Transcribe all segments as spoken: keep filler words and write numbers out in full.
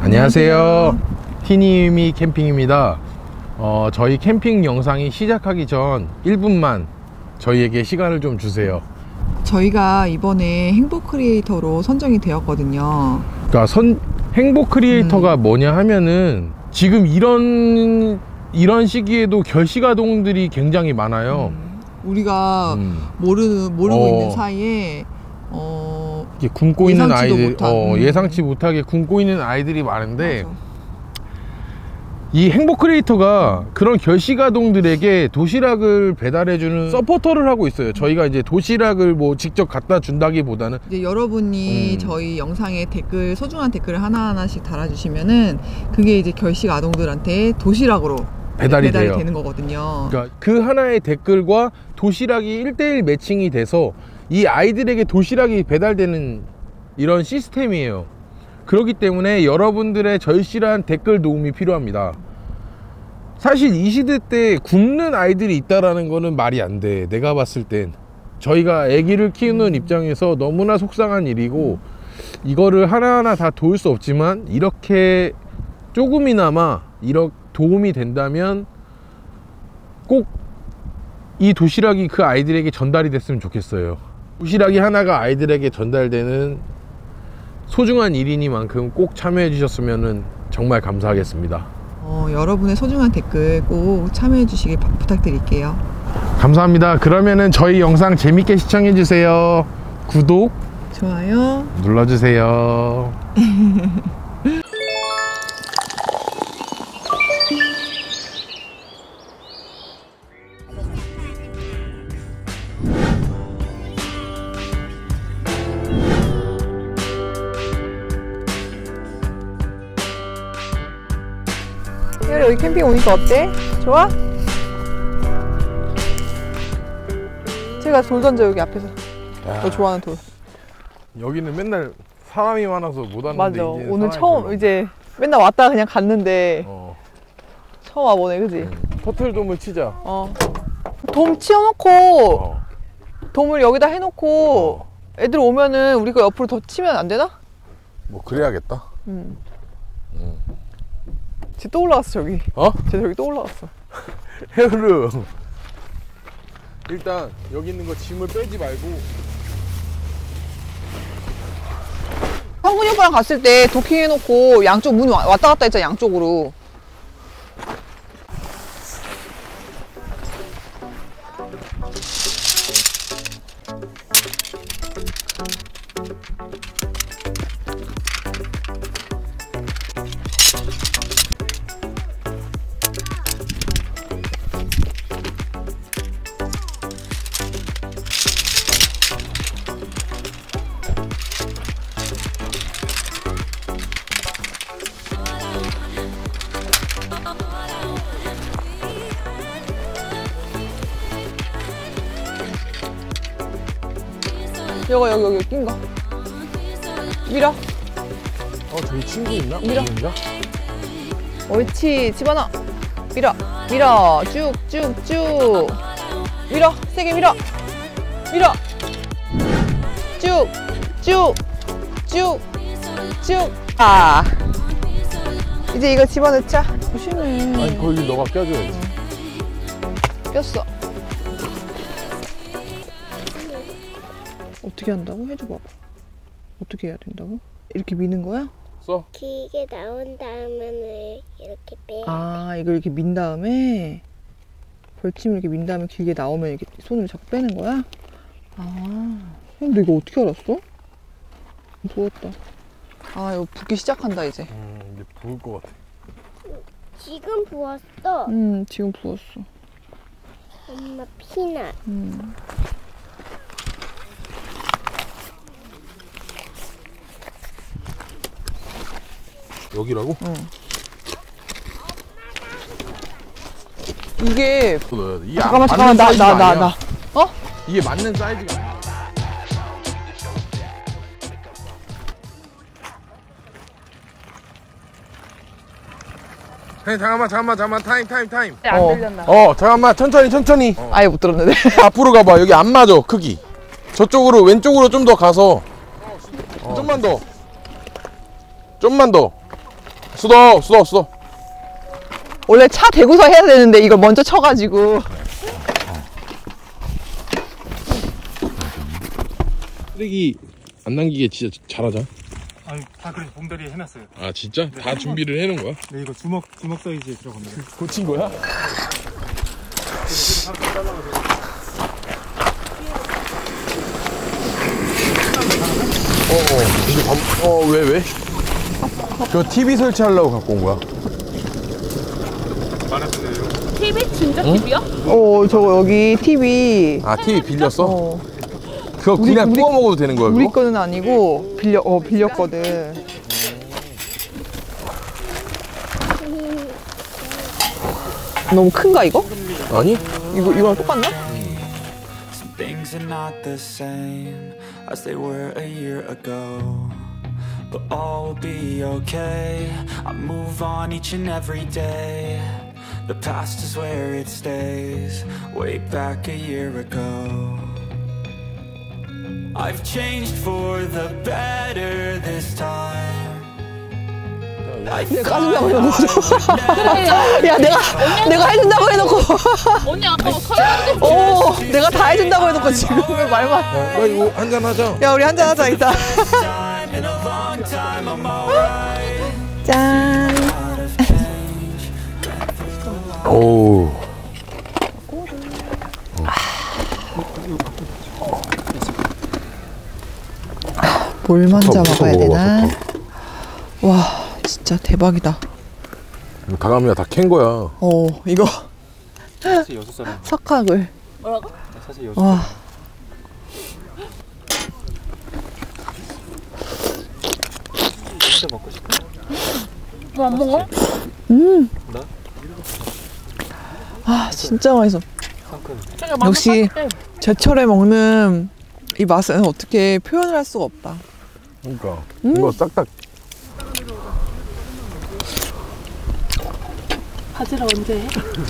안녕하세요. 티니미 캠핑입니다. 어, 저희 캠핑 영상이 시작하기 전 일 분만 저희에게 시간을 좀 주세요. 저희가 이번에 행복 크리에이터로 선정이 되었거든요. 그러니까 선, 행복 크리에이터가 음. 뭐냐 하면은 지금 이런 이런 시기에도 결식아동들이 굉장히 많아요. 음. 우리가 음. 모르, 모르고 어. 있는 사이에 어, 굶고 있는 아이들, 못한, 어, 음. 예상치 못하게 굶고 있는 아이들이 많은데 맞아. 이 행복 크리에이터가 그런 결식아동들에게 도시락을 배달해주는 서포터를 하고 있어요. 저희가 이제 도시락을 뭐 직접 갖다 준다기보다는 이제 여러분이 음. 저희 영상에 댓글, 소중한 댓글을 하나하나씩 달아주시면은 그게 이제 결식아동들한테 도시락으로 배달이, 배달이 되는 거거든요. 그러니까 그 하나의 댓글과 도시락이 일 대일 매칭이 돼서 이 아이들에게 도시락이 배달되는 이런 시스템이에요. 그렇기 때문에 여러분들의 절실한 댓글 도움이 필요합니다. 사실 이 시대 때 굶는 아이들이 있다라는 거는 말이 안 돼. 내가 봤을 땐 저희가 아기를 키우는 음. 입장에서 너무나 속상한 일이고 이거를 하나하나 다 도울 수 없지만 이렇게 조금이나마 이렇게 도움이 된다면 꼭 이 도시락이 그 아이들에게 전달이 됐으면 좋겠어요. 도시락이 하나가 아이들에게 전달되는 소중한 일이니만큼 꼭 참여해 주셨으면 정말 감사하겠습니다. 어, 여러분의 소중한 댓글 꼭 참여해 주시길 부탁드릴게요. 감사합니다. 그러면은 저희 영상 재밌게 시청해 주세요. 구독, 좋아요 눌러주세요. 여기 캠핑 오니까 어때? 좋아? 제가 돌 던져 여기 앞에서. 야. 너 좋아하는 돌. 여기는 맨날 사람이 많아서 못 왔는데 맞아. 이제 오늘 처음 별로. 이제 맨날 왔다가 그냥 갔는데 어. 처음 와보네, 그지? 응. 터틀돔을 치자. 어. 돔 치워놓고 어. 돔을 여기다 해놓고 어. 애들 오면은 우리가 옆으로 더 치면 안 되나? 뭐 그래야겠다. 응. 응. 쟤 또 올라갔어 저기. 어? 쟤 저기 또 올라갔어. 헤어르. 일단 여기 있는 거 짐을 빼지 말고. 성근이 오빠랑 갔을 때 도킹 해놓고 양쪽 문 왔다 갔다 했잖아, 양쪽으로. 여기 여기 여기 낀 거 밀어. 어 저기 친구 있나? 밀어. 옳지. 집어넣어. 밀어 밀어 쭉쭉쭉 밀어. 세게 밀어. 밀어 쭉쭉쭉쭉. 아 이제 이거 집어넣자. 조심해. 아니 거기 너가 껴줘야지. 어. 꼈어. 어떻게 한다고? 해줘 봐봐. 어떻게 해야 된다고? 이렇게 미는 거야? 써? 길게 나온 다음에는 이렇게 빼야 돼. 아, 이걸 이렇게 민 다음에 벌침을 이렇게 민 다음에 길게 나오면 이렇게 손으로 자꾸 빼는 거야? 아, 근데 이거 어떻게 알았어? 부었다. 아, 이거 붓기 시작한다 이제. 음, 이제 부을 것 같아. 지금 부었어. 음, 지금 부었어. 엄마 피나. 음. 여기라고? 응. 이게 이게 잠깐만 잠깐만 나 나 나 나 어? 이게 맞는 사이즈가 아니야. 잠깐만 잠깐만 잠깐만 타임 타임 타임. 안 어. 들렸나? 어 잠깐만 천천히 천천히. 어. 아예 못 들었는데. 앞으로 가봐. 여기 안 맞아 크기. 저쪽으로 왼쪽으로 좀 더 가서 어, 좀만 더 좀만 더 수도 수도 수도. 원래 차 대고서 해야 되는데 이걸 먼저 쳐가지고. 쓰레기 안 남기게 진짜 잘하자. 아니 다 그래서 봉다리에 해놨어요. 아 진짜? 다 준비를 해놓은 거야? 네 이거 주먹 주먹 사이즈에 들어갑니다. 고친 거야? 어어 이게 밥.. 어 왜 왜? 저 티비 설치하려고 갖고 온 거야. 티비? 진짜 티비야? 어, 저거 여기 티비. 아 티비 빌렸어? 어, 그거 우리- 그냥 우리- 구워 먹어도 되는 거야 우리 그거? 거는 아니고 빌려 어 빌렸거든. 너무 큰가 이거? 아니? 이거 이거랑 똑같나? Some things are not the same as they were a year ago. But all will be okay. I move on each and every day. The past is where it stays. Way back a year ago. I've changed for the better this time. I 까준다고 해놓고. 그래. 야 내가 내가 해준다고 해놓고. 언니 아까 뭐 설명했지? 어, 내가 다 해준다고 해놓고 지금 왜 말만. 야 이거 한잔 하자. 야 우리 한잔 하자 이따. in a long time I'm alright. 짠. Out of change. 오. 뭘 먼저 붙어, 붙어 먹어야 먹어봐, 되나? 붙어. 와 진짜 대박이다. 이거 다감이야 다 캔 거야. 어 이거 사실 여섯 사람. 석학을. 뭐라고? 사실 여섯. 와. 진짜 먹고 싶어. 뭐 안 먹어? 음. 나? 아 진짜 맛있어. 상큼. 역시 제철에 먹는 이 맛은 어떻게 표현을 할 수가 없다. 그러니까 음. 이거 싹싹. 바지락 언제 해?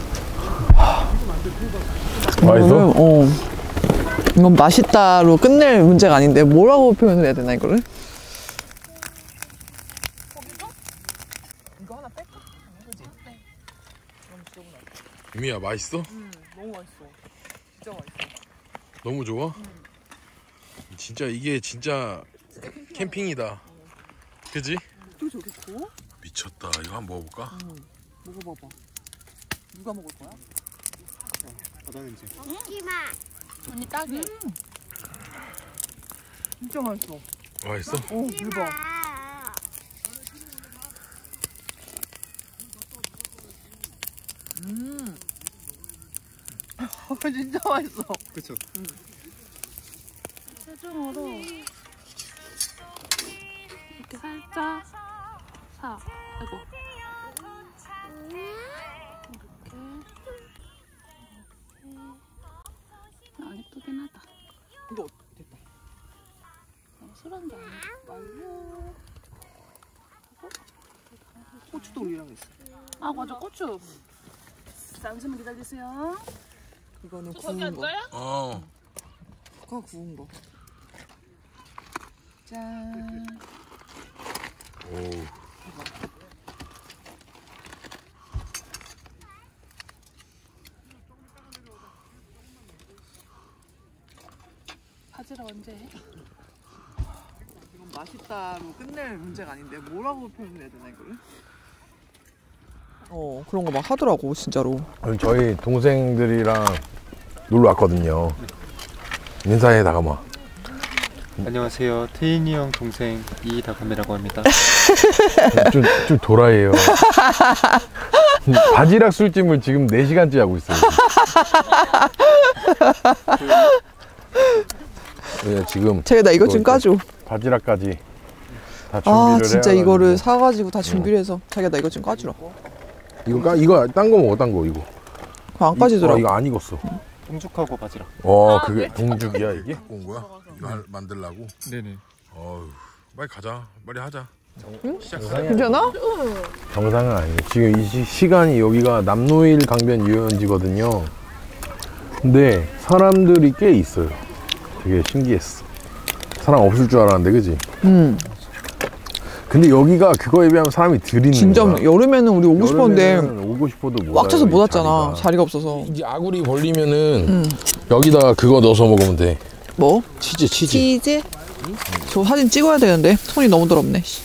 맛있어? 이거를, 어. 이건 맛있다로 끝낼 문제가 아닌데 뭐라고 표현을 해야 되나 이거를? 이거 하나 뺄까? 유미야 맛있어? 응, 너무 맛있어. 진짜 맛있어. 너무 좋아? 진짜 이게 진짜 캠핑이다. 그지? 또 저기 있고? 미쳤다. 이거 한번 먹어볼까? 먹어봐봐. 누가 먹을 거야? 바다 냄새. 이마. 언니 딱이. 진짜 맛있어. 맛있어? 어, 대박. 음. 진짜 맛있어. 그렇죠. 세종으로 이렇게 살짝 사. 아이고. 안 예쁘긴 하다. 이거 됐다. 너무 술한 게 아니야. 말고. 고추도 올리라고 했어. 아 맞아 고추. 잠시만 기다리세요. 이거는 저 거기 구운 거. 앉아요? 어. 그거 구운 거. 짠. 오. 바지락 언제 해? 이건 맛있다로 끝낼 문제가 아닌데 뭐라고 표현을 해야 되나 이거를? 어 그런 거 막 하더라고 진짜로. 저희 동생들이랑 놀러 왔거든요. 인사해 다감아. 안녕하세요. 태인이 형 동생 이다감이라고 합니다. 좀, 좀 도라이에요. 바지락 술찜을 지금 네 시간째 하고 있어요. 네, 지금 제가 나 이거 좀 까줘. 바지락까지 다 준비를 아 진짜 해가지고. 이거를 사가지고 다 준비를 해서 자기가 나 이거 좀 까주라. 이거 까 이거 딴 거 먹어 딴 거 이거. 그거 안 이- 까지더라. 어, 이거 안 익었어. 동죽하고 바지락. 어 그게 동죽이야 이게? 온 거야? 이거 할- 만들라고? 네네. 어휴 빨리 가자 빨리 하자. 시작. 괜찮아? 정상은 아니에요. 지금 이 시, 시간이 여기가 남노일 강변 유원지거든요. 근데 사람들이 꽤 있어요. 되게 신기했어. 사람 없을 줄 알았는데 그지? 음. 근데 여기가 그거에 비하면 사람이 덜 있는 진짜 거야. 여름에는 우리 오고 싶었는데 여름에는 오고 싶어도 못 꽉 차서 와요, 못 이 왔잖아. 자리가. 자리가 없어서. 이제 아구리 벌리면은 응. 여기다가 그거 넣어서 먹으면 돼. 뭐? 치즈 치즈. 치즈? 저 사진 찍어야 되는데 손이 너무 더럽네. 씨.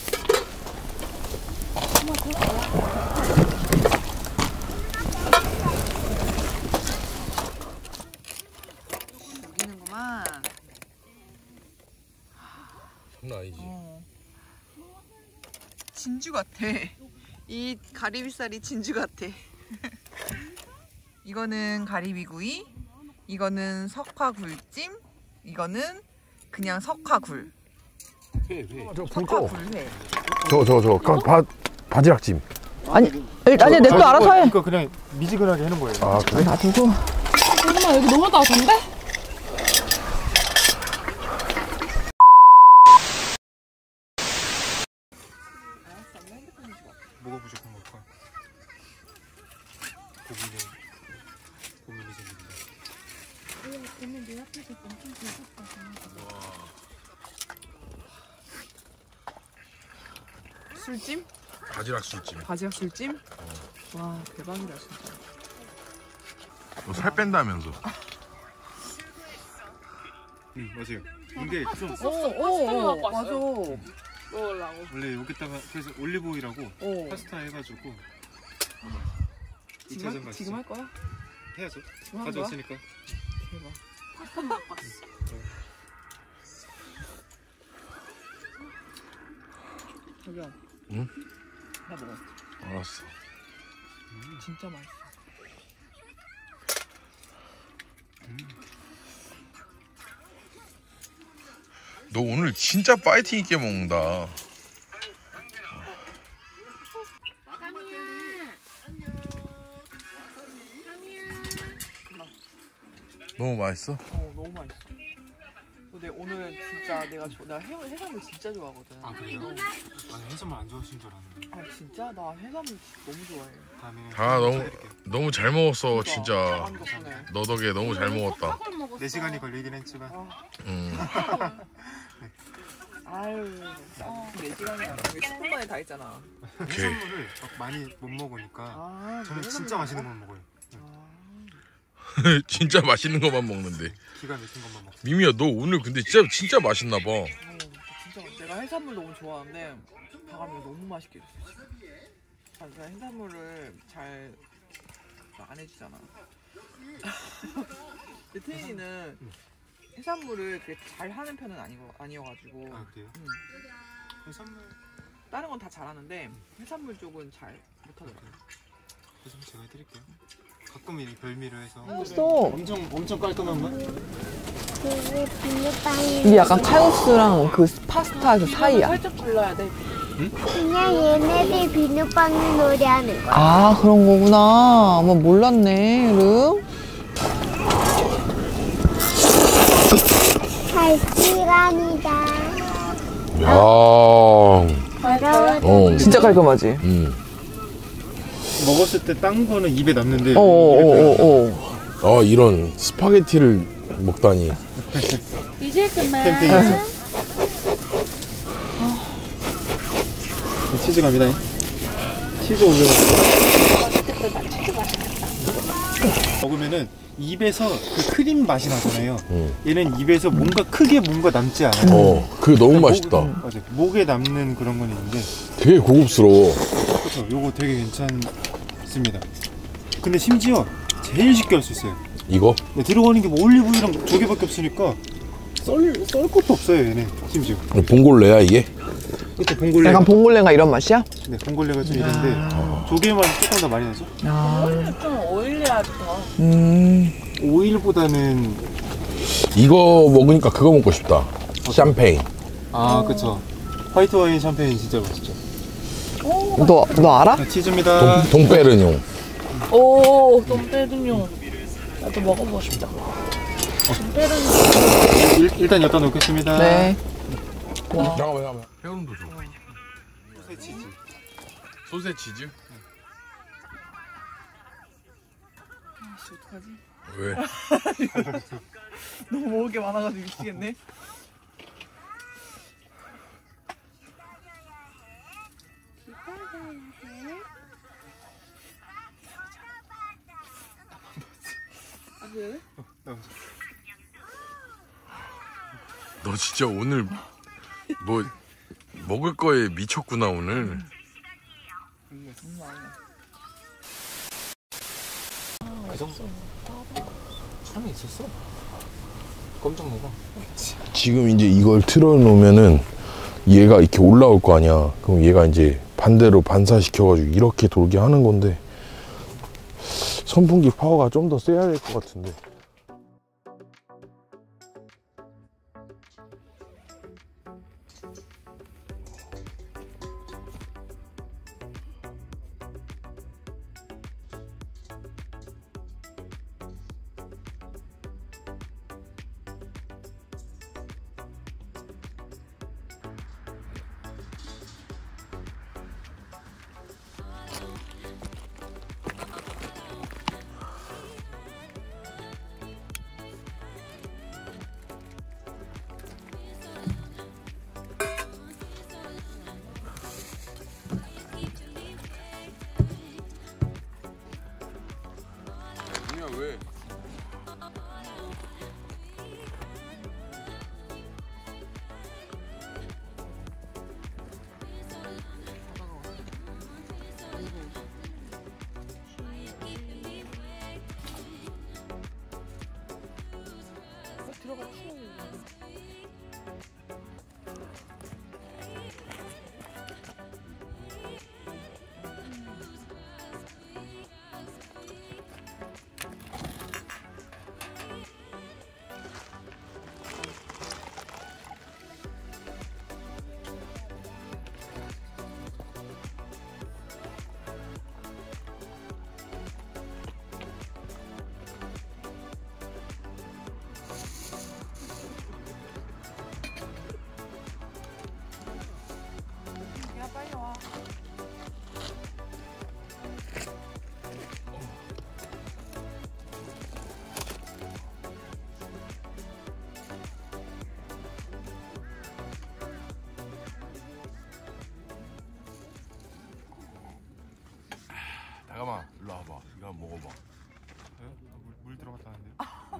여기는구만. 장난 아니지. 어. 진주 같아. 이 가리비살이 진주 같아. 이거는 가리비구이, 이거는 석화굴찜, 이거는 그냥 석화굴. 저불 꺼. 석화굴회. 저저 저 바 바지락찜. 아니, 아니 내 거 알아서 해. 이거 그냥 미지근하게 해놓은 거예요. 아 그래? 놔두고. 엄마 여기 너무 따뜻한데? 뭐가 부족한 걸까? 고민이 고민이 생긴다. 술찜? 바지락 술찜. 바지락 술찜? 와 대박이다 진짜. 너 살 뺀다면서. 응 맞아요. 근데 좀 오오오 갖고 맞아. 왔어요. 먹으려고. 원래 여기다가 그래서 올리브 오일하고 오. 파스타 해가지고 이 지금 차전 할, 가시죠. 지금 할 거야? 해야죠. 지금 한 거야? 가져왔으니까. 대박. 파스타 갖고 왔어. 자기야. 응? 나 먹어. 알았어. 진짜 맛있어. 너 오늘 진짜 파이팅 있게 먹는다. 너무 맛있어? 어 너무 맛있어. 근데 오늘 진짜 내가 저, 나 해, 해산물 진짜 좋아하거든. 아 그래요? 아니 해산물 안 좋아하신 줄 알았는데. 아 진짜? 나 해산물 진짜 너무 좋아해. 다음에 다 너무 사드릴게요. 너무 잘 먹었어 진짜. 진짜. 많이 덕분에. 너 덕에 너무 잘 먹었다. 사골 먹었어. 네 시간이 걸리긴 했지만 아, 음. 아유, 네 시간이야. 십 분 만에 다 했잖아. 오케이. 해산물을 막 많이 못 먹으니까 아, 저는 진짜 맛있는 것만 먹어요. 진짜 맛있는 것만 먹는데. 기가 막힌 것만 먹어요. 미미야 너 오늘 근데 진짜 진짜 맛있나 봐. 어, 진짜 내가 해산물 너무 좋아하는데 다감이 너무 맛있게 해줬어 지금. 아, 내가 해산물을 잘 안 해주잖아. 근데 태인이는 해산물을 그렇게 잘 하는 편은 아니고 아니어가지고. 아 그래요? 응. 해산물 다른 건 다 잘하는데 해산물 쪽은 잘 못하더라고. 해산물 제가 해드릴게요. 가끔 이 별미로 해서 했어. 엄청 엄청 깔끔한 맛? 그게 비눗방울. 이게 약간 칼국수랑 그 파스타 그 사이야. 살짝 골라야 돼. 그냥 얘네들 비눗방울 놀이하는 거야. 아 그런 거구나. 아마 몰랐네. 르. 갈 시간이다. 야. 어. 더러워. 진짜 깔끔하지. 음. 먹었을 때 딴 거는 입에 남는데 어어어어. 아 이런 스파게티를 먹다니. 이제 그만. 캠핑에서 치즈 갑니다. 치즈 올려 먹으면은 입에서 그 크림 맛이 나잖아요. 음. 얘는 입에서 뭔가 크게 뭔가 남지 않아요. 어, 그게 너무 맛있다. 목, 맞아. 목에 남는 그런 건 있는데 되게 고급스러워. 그렇죠. 요거 되게 괜찮습니다. 근데 심지어 제일 쉽게 할 수 있어요. 이거? 네, 들어가는 게 뭐 올리브유랑 두 개밖에 없으니까 썰, 썰 것도 없어요 얘네 심지어. 봉골레야 이게? 그쵸 봉골레. 약간 봉골레가 이런 맛이야? 네 봉골레가 좀 이런데 조개만 조금 더 많이 나죠? 아. 좀 오일리야 더. 음. 오일보다는 이거 먹으니까 그거 먹고 싶다. 샴페인. 아 그쵸. 화이트 와인 샴페인 진짜 맛있죠. 너, 너 알아? 네, 치즈입니다. 동, 동페르뇽. 오, 돔페르뇽. 나도 먹어보고 싶다. 일, 일단 여기다 놓겠습니다. 네. 잠깐만 잠깐만. 해운도 줘. 소세 치즈. 소세 치즈? 아씨 어떡하지? 왜? 너무 먹을 게 많아가지고 미치겠네. 아, 왜? 너 진짜 오늘 뭐 먹을 거에 미쳤구나 오늘. 그 정도 참이 있었어. 꼼짝 먹어. 지금 이제 이걸 틀어놓으면은 얘가 이렇게 올라올 거 아니야. 그럼 얘가 이제 반대로 반사시켜가지고 이렇게 돌게 하는 건데 선풍기 파워가 좀 더 세야 될 것 같은데. 왜? 들어가 추워. 야, 빨리 와. 잠깐만 일로 와봐. 이거 한번 먹어봐. 물, 물 들어갔다는데요?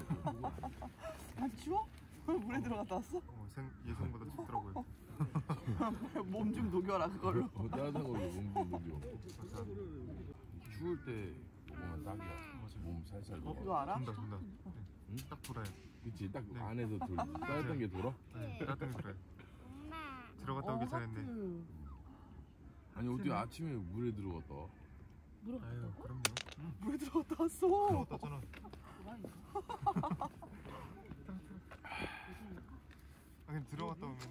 안 추워? 물에 들어갔다 왔어? 어, 생, 예상보다 춥더라고요. 몸 좀 녹여라 그걸로. 어, 따뜻한 걸로 몸 녹여. 추울 때 먹으면 딱이야. 몸 살살 녹아. 그거 알아? 돈다 돈다. 응? 딱 돌아요. 그치 딱 네. 안에서 돌 따뜻한 게 돌아? 네, 따뜻하게 돌아요. 들어갔다 오기 잘했네. 아니 어떻게 아침에 물에 들어갔다 와? 아유 그럼요. 물에 들어갔다 왔어. 들어갔다 왔잖아. 아 그냥 들어갔다 오면은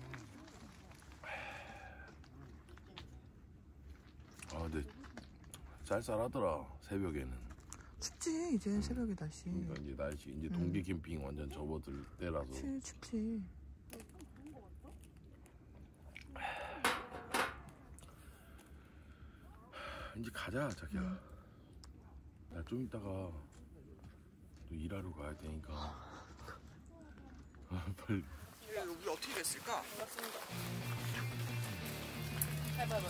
아 근데 쌀쌀하더라 새벽에는. 춥지 이제 새벽에 다시. 그러니까 이제 날씨 이제 동계 캠핑 완전 접어들 때라서. 춥지 춥지. 이제 가자 자기야. 나 좀 이따가 또 일하러 가야 되니까. 아 빨리. 우리 어떻게 됐을까? 해봐봐.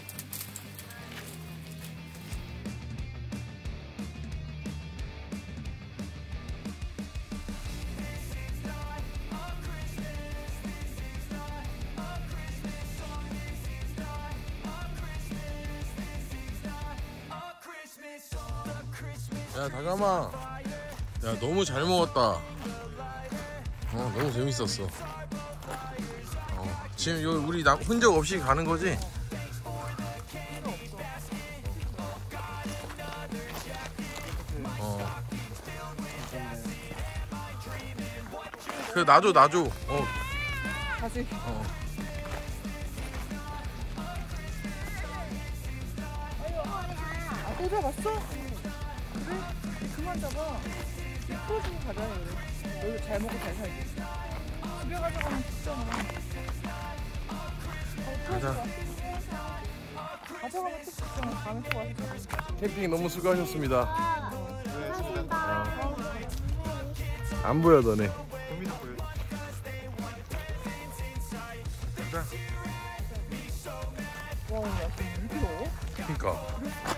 야 다감아, 야 너무 잘 먹었다. 어 너무 재밌었어. 어, 지금 요 우리 나 흔적 없이 가는 거지? 어. 그 놔줘 놔줘. 어. 다시. 어. 아, 또 잡았어? 그래? 그만 잡아. 풀어주고 가자, 그래. 여기 잘 먹고 잘 살지. 집에 가져가면 죽잖아. 가자. 가져가면 또 죽잖아. 다음에 또 와서 잡아. 캠핑 너무 수고하셨습니다. 안 보여 너네. 고민이 보여. 가자. 와, 야, 이렇게 더워? 그러니까